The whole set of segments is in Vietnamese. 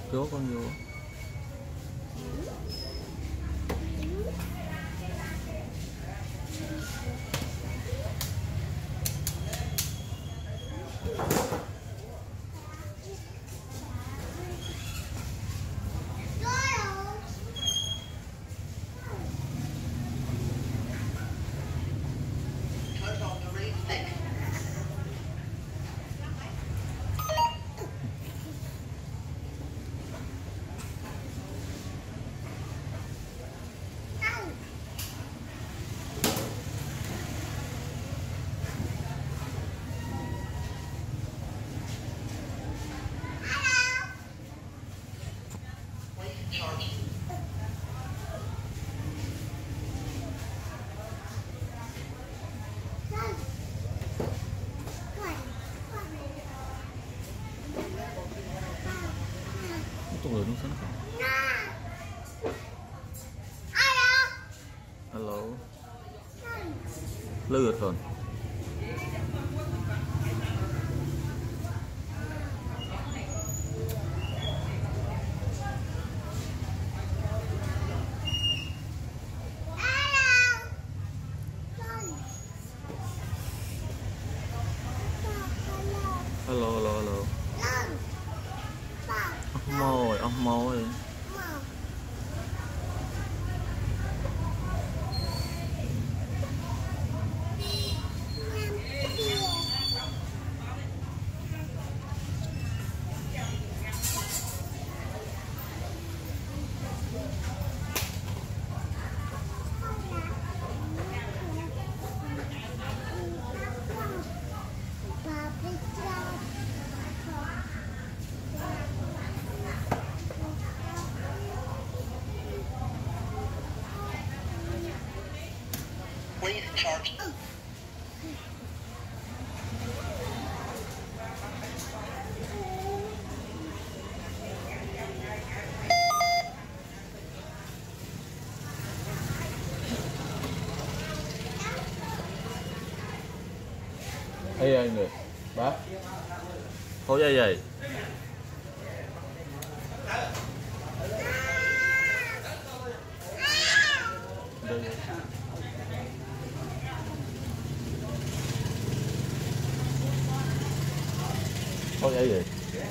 Vô con vô. Tụi người nó sẵn không? Hello. Lừa rồi. Hello, hello, hello. Ông mồi. Please charge. Ê anh người bác thôi vậy vậy đây. Thôi vậy vậy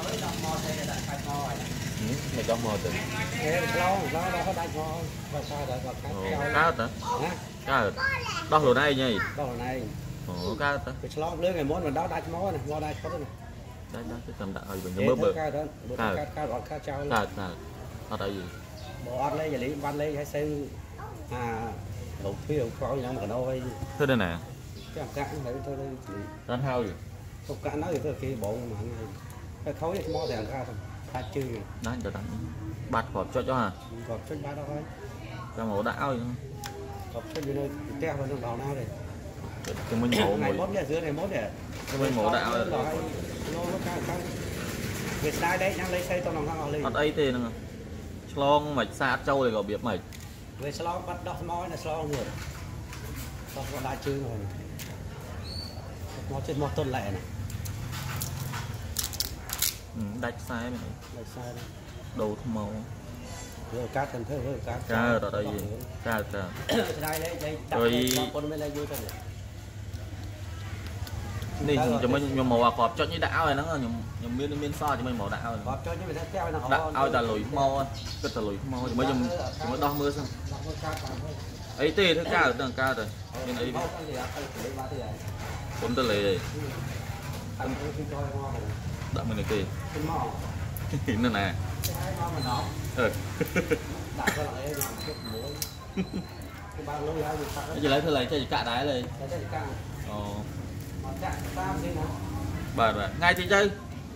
mày cho mò từ nó có tay ngon và sao đã và cá hả cá hả đó hồi nay nhỉ đó là này cá hả cái slot lưới ngày muốn mình đó đai mó này mó đai có thế này đây cái tầm đạo rồi mình bơ cá đó cá gọt cá trâu ở đây gì bộ ăn lấy giờ lý ban lấy hay xem đục phía khó nhau mà đâu hay thế đây nè cái cạn đấy thôi ăn hao gì không cạn nói thì tôi kia bộ mà cái khối cái mó thì ăn ra thôi ta chưa đó anh đánh bạt hộp cho hả còn trên ba đó thôi cho mẫu đạo gì hộp trên dưới nơi treo vào đường đào nào đây cho mình mẫu này mốt này dưới này mốt này cho mình mẫu đạo nó cao Việt Nam đấy đang lấy xây tao lòng hàng lên ở đây thì nè slong mạch xa châu thì có biết mày về slong bắt đọc nói là slong người tao còn đại chưa rồi nó trên một tuần lẻ này đạch sai mày đạch sai đấy đầu thơm màu rồi cá cần thế rồi cá ở đây gì cá đây đây rồi con bên đây vui thôi đi cho mình màu cọp cho như đạo này nó nhầm miên so cho mình màu đạo này cọp cho như mình treo nó đạo ao ta lùi màu cái ta lùi màu thì mới mới đo mưa xong ấy tê thứ cá ở đằng cá rồi bên ấy cũng ta lấy đợi mình này kì nó nè cái gì lấy thứ này cho gì cả đáy này bà ngay thì chơi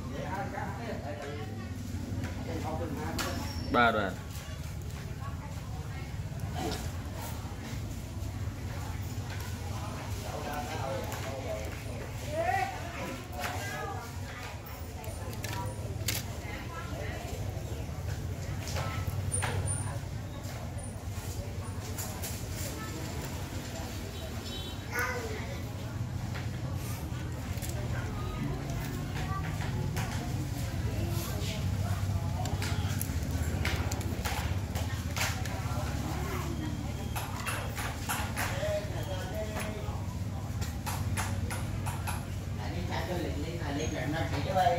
bà rồi nó chỉ cho đây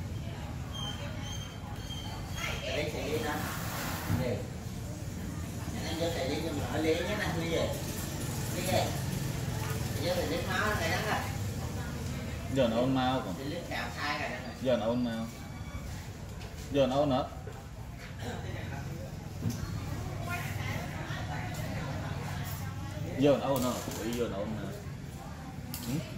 đấy thì nó để anh cho thầy đi cho mở lấy cái này đi về đi về giờ thầy lấy máu này đó rồi giờ nó ôn mau còn thì lấy cào thai rồi đó rồi giờ nó ôn mau giờ nó ôn nữa giờ nó ôn nữa giờ nó ôn nữa